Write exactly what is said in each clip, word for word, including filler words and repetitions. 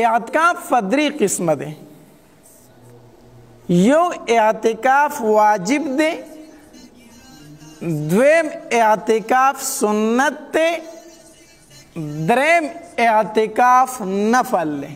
اعتکاف په درې قسمه دی. یو اعتکاف واجب دی، دویم اعتکاف سنت دی، دریم اعتکاف نفل دی.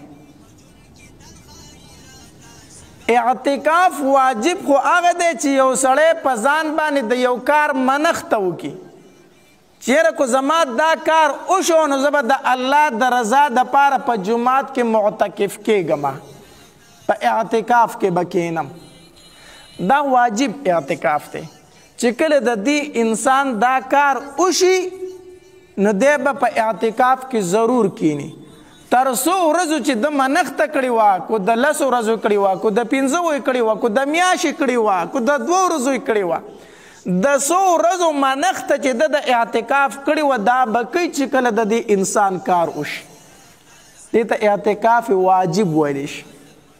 اعتکاف واجب خو هغه دی چې یو سړی په ځان باندې د یو کار منښته وکړي، چیرې کو زما دا کار وشو نو زه به د الله د رضا دپاره په جومات کې معتکف کېږم، په اعتکاف کې به کښېنم. دا واجب اعتکاف دی چې کله د دې انسان دا کار وشي نو دی به په اعتکاف کې ضرور کښېني، تر څو ورځو چې د منښته کړې وه، کو د لسو ورځو کړې وه، کو د پنځه یې کړې وه، کو د میاشتې کړې وه، کو د دوو ورځو یې کړې وه، د څو ورځو منښته چې ده د اعتکاف کړې وه دا به کوي چې کله د دې انسان کار وشي. دې ته اعتکاف واجب ویلی شي.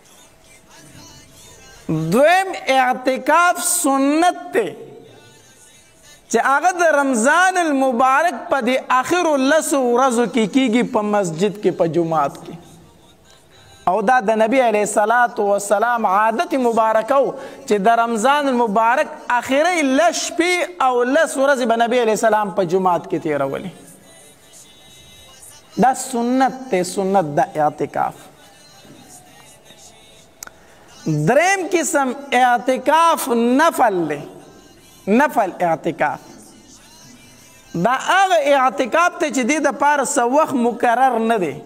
دویم اعتکاف سنت دی چې هغه د رمضان المبارک په د آخرو لسو ورځو کې کیږي په مسجد کې، په جومات کې. او دا د نبی علیه الصلاة والسلام عادت مبارکه و چې د رمضان المبارک آخري لس شپې او لس ورځې به نبی علیه السلام په جومات کې تېرولې. دا سنت دی، سنت د اعتکاف. دریم قسم اعتکاف نفل دی، نفل اعتکاف. دا هغه اعتکاف ته چې دې دپاره څه وخت مقرر نه دی،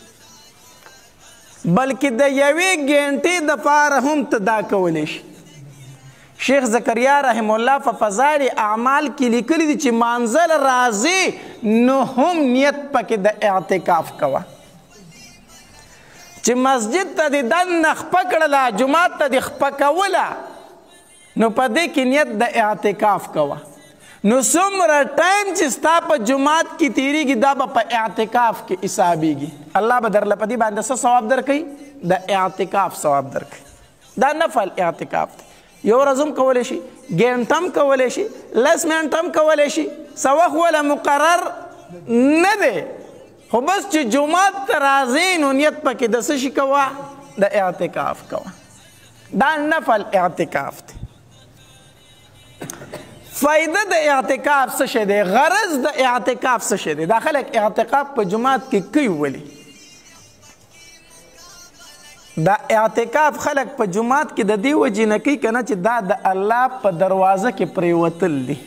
بلکې د یوې ګنټې دپاره هم ته دا کولی شي. شیخ زکریا رحم الله په فضایل اعمال کې لیکلي دي چې مانځل راځي نو هم نیت پکې د اعتکاف کوه، چې مسجد ته دې دننه خپه کړله، جومات ته دې خپه کوله، نو په دې کې نیت د اعتکاف کوه. نو څومره ټایم چې ستا په جومات کې تیریږي دا به په اعتکاف کې حسابیږي. الله به درله په دې باندې څه ثواب درکوي؟ د اعتکاف ثواب درکوي. دا نفل اعتکاف دی. یو ورځ هم کولی شي، ګنټه هم کولی شي، لس منټه هم کولی شي، څه وخت وله مقرر نه دی، خو بس چې جومات ته راځې نو نیت پکې د څه شي کوه؟ د اعتکاف کوه. دا نفل اعتکاف دی. فایده د اعتکاف څه شی دی؟ غرض د اعتکاف څه شی دی؟ دا خلک اعتکاف په جومات کې کوي ولې؟ دا اعتکاف خلک په جومات کې د دې وجې نه کوي که نه چې دا د الله په دروازه کې پرېوتل دي.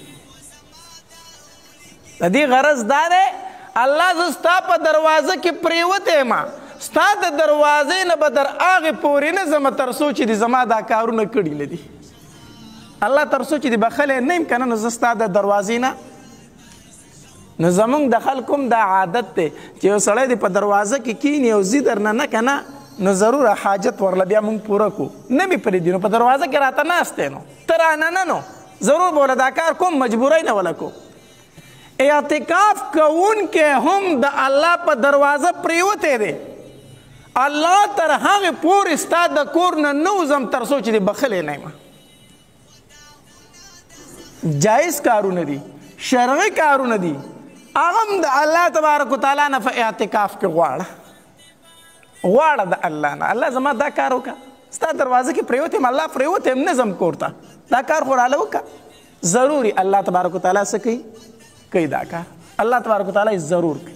د دې غرض دا دی الله زه ستا په دروازه کې پرېوتی یم، ستا د دروازې نه به در هغې پورې نه ځمه تر څو چې دې زما دا کارونه کړي نه دي. الله تر څو چې دې بخلی نه یم که نه نو زه ستا د دروازې نه. نو زمونږ د خلکو هم دا عادت دی چې یو سړی دې په دروازه کې کښېني او ځي در نه نه که نه نو ضروره حاجت ورله بیا مونږ پوره کړو، نه مې پرېږدي نو په دروازه کې راته ناست دی نو ته راننه نو ضرور به وله دا کار کوم، مجبوری نه وله کو. اعتکاف کوونکی هم د الله په دروازه پرېوتی دی، الله تر هغې پورې ستا د کور نه نه وځم تر څو چې دې بخلی نه یم. جایز کارونه دي، شرعي کارونه دي، هغه هم د الله تبارک وتعالی نه په اعتکاف کې غواړه، غواړه د الله نه. الله زما دا کار وکړه، ستا دروازه کې پرېوتی یم، الله پرېوتی یم، نه ځم کور ته، دا کار خو راله وکړه. ضروري الله تبارک وتعالی څه کوي؟ کوي دا کار. الله تبارک وتعالی ضرور کوي.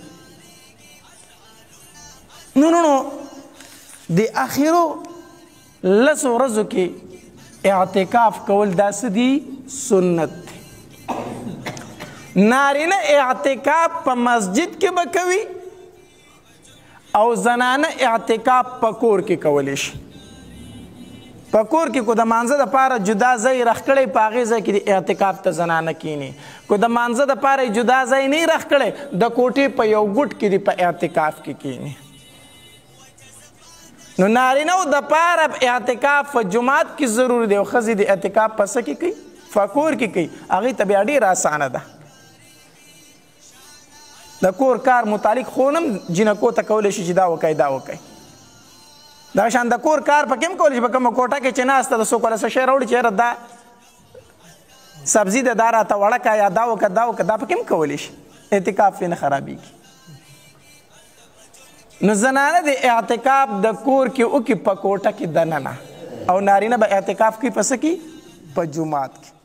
نو نو نو د آخرو لسو ورځو کې اعتکاف کول دا څه دي؟ سنت دی. نارینه اعتکاف په مسجد کې به کوي او زنانه اعتکاف په کور کې کولی شي. په کور کې کو د مانځه دپاره جدا ځای رخ کړی، په هغې ځای کې د اعتکاف ته زنانه کښېني. کو د مانځه دپاره جدا ځای نه رخ کړی، د کوټې په یو ګوټ کې د په اعتکاف کې کښېني. نو نارینهو دپاره اعتکاف په جومات کې ضرور دی او ښځې د اعتکاف په څه کې کوي؟ په کور کې کوي. هغې ته بیا ډېره اسانه ده. د کور کار متعلق خو هم جینکو ته کولی شي چې دا وکړئ دا وکړئ. دا شان د کور کار په کې هم کولی شي، په کومه کوټه کې چې ناسته د څوک وله څه شی راوړي چې یاره دا سبزي ده دا راته وړه که یا دا وکړه دا وکړه، دا په کې هم کولی شي، اعتکاف یې نه خرابېږي. نو زنانه د اعتکاف د کور کې وکړي په کوټه کې دننه او نارینه به اعتکاف کوي په څه کې؟ په جومات کې.